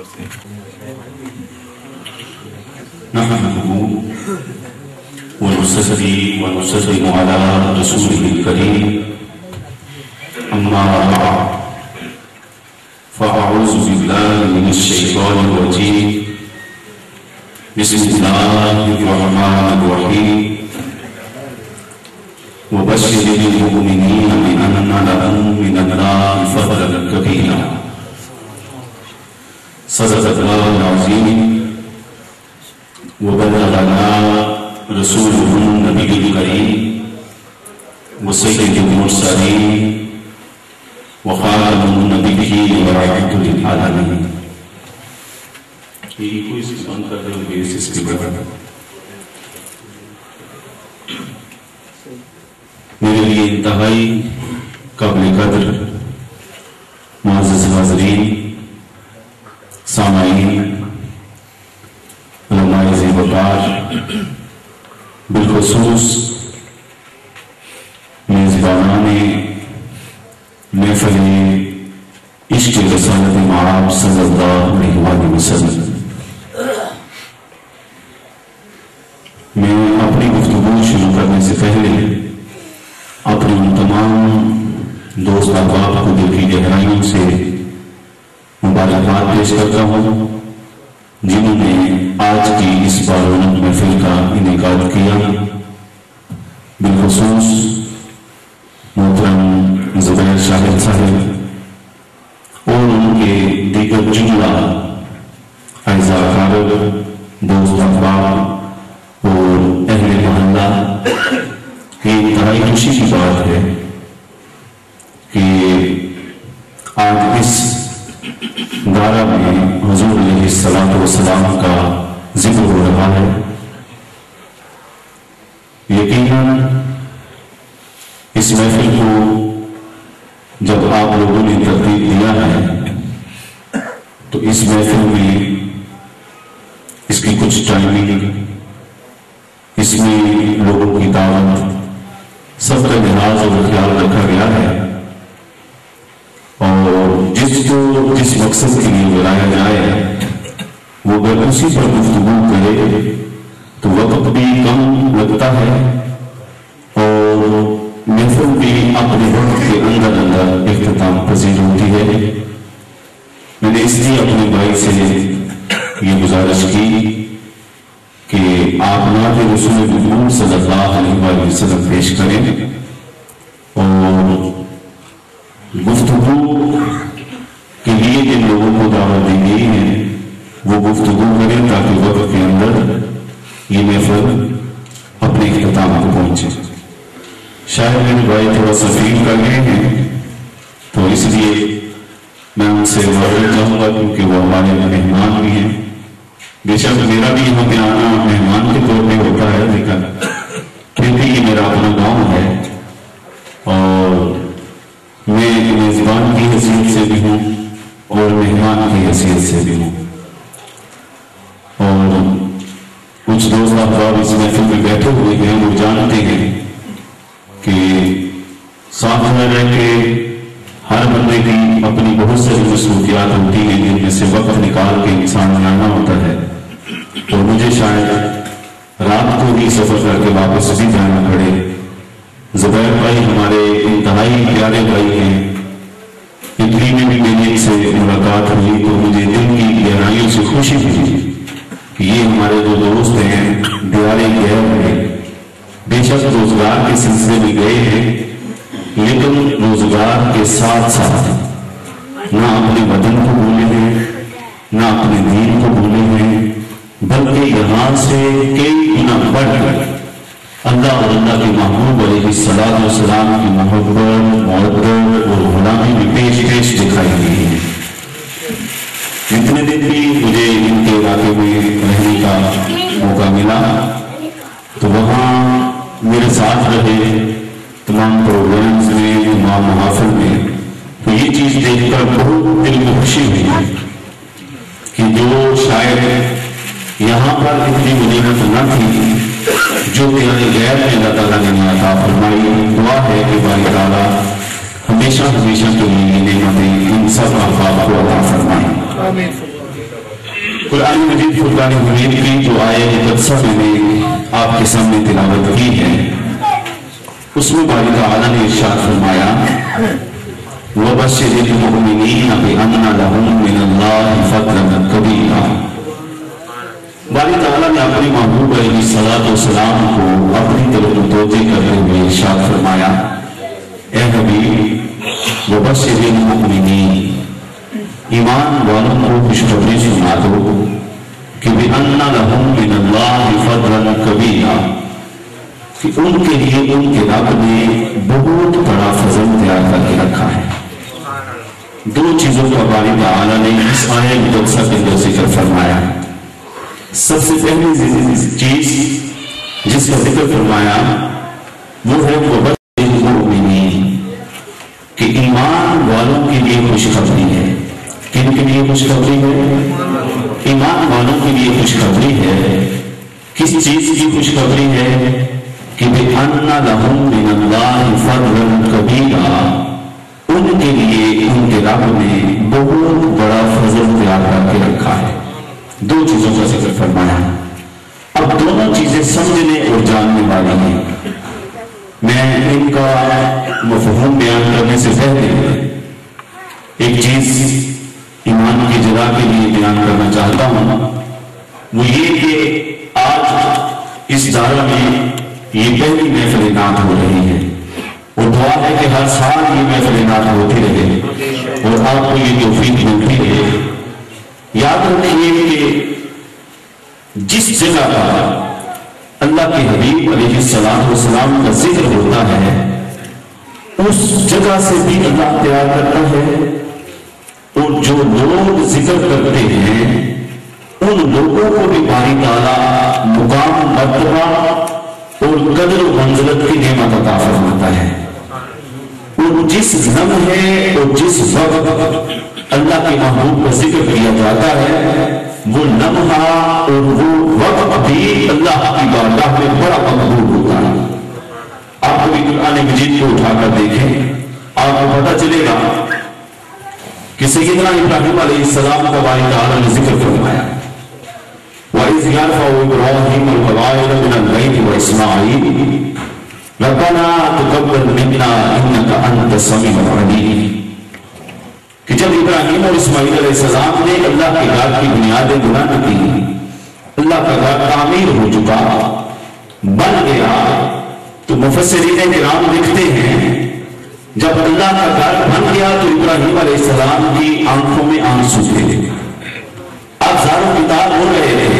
ونصلي ونسلم على رسوله الكريم أما بعد فأعوذ بالله من الشيطان الرجيم بسم الله الرحمن الرحيم وبشر المؤمنين بأن لهم من الله فضلا كبيرا صدق الله العظيم وبلغنا رسوله النبي الكريم وسيد المرسلين وخاتم النبيين ورحمة للعالمين. یہ کوئی اس بند کر دے ہوئے اس کے بعد میرے لیے انتہائی قابل قدر معزز حاضرین، سامعین، علماء زیبکار، بالخصوص میزبانان محفل عشق رسالت مآب صلی اللہ علیہ وسلم، میں اپنی گفتگو شروع کرنے سے پہلے اپنے ان تمام دوست احباب کو دل کی گہرائیوں سے مبارکباد پیش کرتا ہوں جنہوں نے آج کی اس بارونق محفل کا انعقاد کیا، بالخصوص محترم زبیر شاہد صاحب اور ان کے دیگر جملہ اعزاء اقارب، دوست احباب اور اہل محلہ. یہ انتہائی خوشی کی بات ہے کہ آج اس دارہ میں حضور علیہ السلام کا ذکر ہو رہا ہے. یقیناً اس محفل کو جب آپ لوگوں نے ترتیب دیا ہے تو اس محفل میں اس کی کچھ ٹائمنگ، اس میں لوگوں کی دعوت، سب کا لحاظ اور خیال رکھا گیا ہے، اور جس کو جس مقصد کے لیے بلایا جائے وہ اگر اسی پر گفتگو کرے تو وقت بھی کم لگتا ہے اور محفل بھی اپنے وقت کے اندر اختتام پذیر ہوتی ہے. میں نے اس لیے اپنے بھائی سے یہ گزارش کی کہ آپ نعت رسول مکرم صلی اللہ علیہ وسلم پیش کریں اور گفتگو کے لیے جن لوگوں کو دعوت دی گئی ہے وہ گفتگو کریں تاکہ وقت کے اندر یہ محفل اپنے اختتام کو پہنچے. شاید میرے بھائی تھوڑا سفیر کر گئے ہیں تو اس لیے میں ان سے معذرت چاہوں گا کیونکہ وہ ہمارے مہمان بھی ہیں. بے شک میرا بھی یہاں پہ آنا مہمان کے طور پہ ہوتا ہے، لیکن پھر بھی یہ میرا اپنا گاؤں ہے اور میں میزبان کی حیثیت سے بھی ہوں اور مہمان کی حیثیت سے بھی ہوں. اور کچھ دوست احباب اس محفل میں بیٹھے ہوئے ہیں، وہ جانتے ہیں کہ ساتھ میں رہ کے ہر بندے کی اپنی بہت ساری مصروفیات ہوتی ہیں جن میں سے وقت نکال کے انسان آنا ہوتا ہے. تو مجھے شاید رات کو ہی سفر کر کے واپس بھی جانا پڑے. زبیر بھائی ہمارے انتہائی پیارے بھائی ہیں، اٹلی میں بھی میری سے ملاقات ہوئی تو مجھے دل کی گہرائیوں سے خوشی ہوئی کہ یہ ہمارے جو دوست ہیں دیوارے گہر میں بے شک روزگار کے سلسلے میں گئے ہیں، لیکن روزگار کے ساتھ ساتھ نہ اپنے وطن کو بھولے ہیں نہ اپنے دین کو بھولے ہیں، بلکہ یہاں سے کئی گنا بڑھ کر اللہ اور اللہ کے محبوب علیہ السلام کی محبت، محبت اور غلامی میں پیش دکھائی گئی ہے. جتنے دن بھی مجھے ان کے علاقے میں رہنے کا موقع ملا تو وہاں میرے ساتھ رہے تمام پروگرامز میں، تمام محافل میں، تو یہ چیز دیکھ کر بہت دل کو خوشی ہوئی کہ جو شاید یہاں پر اتنی غنیمت نہ تھی جو کہ غیر میں اللہ تعالیٰ نے عطا فرمائی. دعا ہے کہ باری تعالیٰ ہمیشہ کے لیے نعمتیں ان سب احباب کو عطا فرمائیں. قرآن مجید فرقان حمید کی جو آیت مقدسہ میں نے آپ کے سامنے تلاوت کی ہے، اس میں باری تعالیٰ نے ارشاد فرمایا وَبَشِّرِ الْمُؤْمِنِينَ بِأَنَّ لَهُم مِّنَ اللَّهِ فَضْلًا كَبِيرًا۔ باری تعالیٰ نے اپنی محبوب علیہ السلام کو اپنی طرف متوجہ کرتے ہوئے ارشاد فرمایا اے حبیب وَبَشِّرِ الْمُؤْمِنِينَ، ایمان والوں کو خوشخبری سنا دو کہ بِأَنَّ لَهُم مِّنَ اللَّهِ فَضْلًا كَبِيرًا، کہ ان کے لیے ان کے رب نے بہت بڑا فضل تیار کر کے رکھا ہے۔ دو چیزوں کا باری تعالیٰ نے اس آیت مقدسہ کے اندر ذکر فرمایا۔ سب سے پہلی چیز جس کا ذکر فرمایا وہ ہے وَبَشِّرِ الْمُؤْمِنِينَ، کہ ایمان والوں کے لیے خوشخبری ہے۔ کن کے لیے خوشخبری ہے؟ ایمان والوں کے لیے خوشخبری ہے۔ کس چیز کی خوشخبری ہے؟ کہ بِأَنَّ لَهُم مِّنَ اللَّهِ فَضْلًا كَبِيرًا، ان کے لیے ان کے رب نے بہت بڑا فضل تیار کر کے رکھا ہے۔ دو چیزوں کا ذکر فرمایا۔ اب دونوں چیزیں سمجھنے اور جاننے والی ہیں۔ میں ان کا مفہوم بیان کرنے سے پہلے ایک چیز ایمان کی جگہ کے لیے بیان کرنا چاہتا ہوں، وہ یہ کہ آج اس دارہ میں یہ پہلی محفل نعت ہو رہی ہے، اور دعا ہے کہ ہر سال یہ محفل نعت ہوتی رہے اور آپ کو یہ توفیق ملتی رہے۔ یاد رکھیے کہ جس جگہ پر اللہ کے حبیب علیہ السلام کا ذکر ہوتا ہے اس جگہ سے بھی اللہ تیار کرتا ہے، اور جو لوگ ذکر کرتے ہیں ان لوگوں کو بھی باری تعالیٰ مقام، مرتبہ اور قدر و منزلت کی نعمت عطا فرماتا ہے۔ اور جس لمحے اور جس وقت اللہ کے محبوب کا ذکر کیا جاتا ہے وہ لمحہ اور وہ وقت بھی اللہ کی بارگاہ میں بڑا مقبول ہوتا ہے۔ آپ کبھی قرآن مجید کو اٹھا کر دیکھیں، آپ کو پتہ چلے گا کہ سیدنا ابراہیم علیہ السلام کا باری تعالیٰ نے ذکر فرمایا وَإِذْ يَرْفَعُ إِبْرَاهِيمُ الْقَوَاعِدَ مِنَ الْبَيْتِ وَإِسْمَاعِيلُ رَبَّنَا تَقَبَّلْ مِنَّا إِنَّكَ أَنْتَ السَّمِيعُ الْعَلِيمُ، کہ جب ابراہیم اور اسماعیل علیہ السلام نے اللہ کے گھر کی بنیادیں بلند کی، اللہ کا گھر تعمیر ہو چکا، بن گیا، تو مفسرین کرام لکھتے ہیں جب اللہ کا گھر بن گیا تو ابراہیم علیہ السلام کی آنکھوں میں آنسو تھے، ابزار و کتاب ہو رہے تھے۔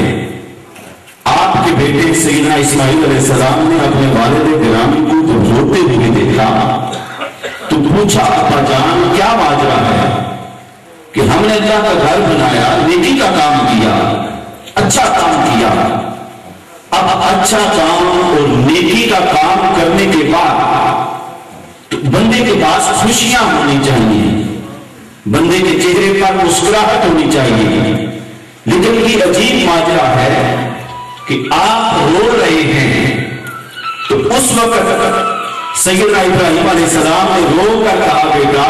آپ کے بیٹے سیدنا اسماعیل علیہ السلام نے اپنے والد گرامی کو جب روتے ہوئے دیکھا تو پوچھا ابا جان کیا ماجرا ہے کہ ہم نے اللہ کا گھر بنایا، نیکی کا کام کیا، اچھا کام کیا، اب اچھا کام اور نیکی کا کام کرنے کے بعد تو بندے کے پاس خوشیاں ہونی چاہیے، بندے کے چہرے پر مسکراہٹ ہونی چاہیے، لیکن یہ عجیب ماجرا ہے کہ آپ رو رہے ہیں۔ تو اس وقت سیدنا ابراہیم علیہ السلام نے رو کر کہا بیٹا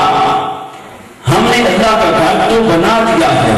ہم نے اللہ کا گھر تو بنا دیا ہے،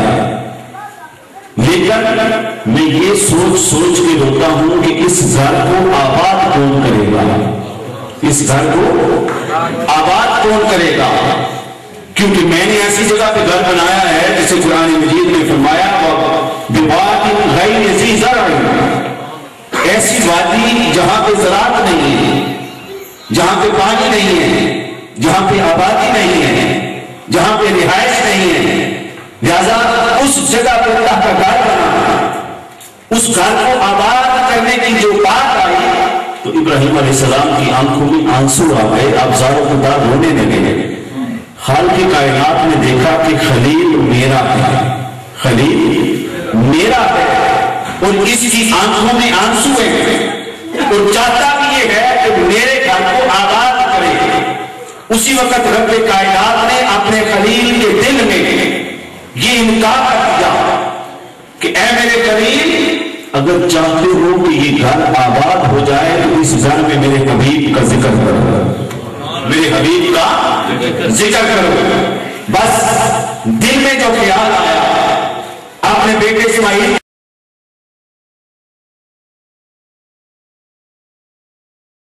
لیکن میں یہ سوچ کے روتا ہوں کہ اس گھر کو آباد کون کرے گا، اس گھر کو آباد کون کرے گا، کیونکہ میں نے ایسی جگہ پہ گھر بنایا ہے جسے قرآن مجید میں فرمایا بِوَادٍ غَيْرِ ذِي زَرْعٍ، ایسی وادی جہاں پہ زراعت نہیں ہے، جہاں پہ پانی نہیں ہے، جہاں پہ آبادی نہیں ہے، جہاں پہ رہائش نہیں ہے، لہذا اس جگہ پہ اللہ کا گھر بنا، اس گھر کو آباد کرنے کی جو بات آئی تو ابراہیم علیہ السلام کی آنکھوں میں آنسو آ گئے، ابزار و خدا رونے لگے۔ خالق کائنات نے دیکھا کہ خلیل میرا ہے، خلیل میرا ہے، اور اس کی آنکھوں میں آنسو ہیں، اور چاہتا بھی یہ ہے کہ میرے گھر کو آباد کرے۔ اسی وقت رب کائنات نے اپنے خلیل کے دل میں یہ انکار کر دیا کہ اے میرے خلیل اگر چاہتے ہو کہ یہ گھر آباد ہو جائے تو اس گھر میں میرے حبیب کا ذکر کرو، میرے حبیب کا ذکر کرو۔ بس دل میں جو خیال آیا اپنے بیٹے اسماعیل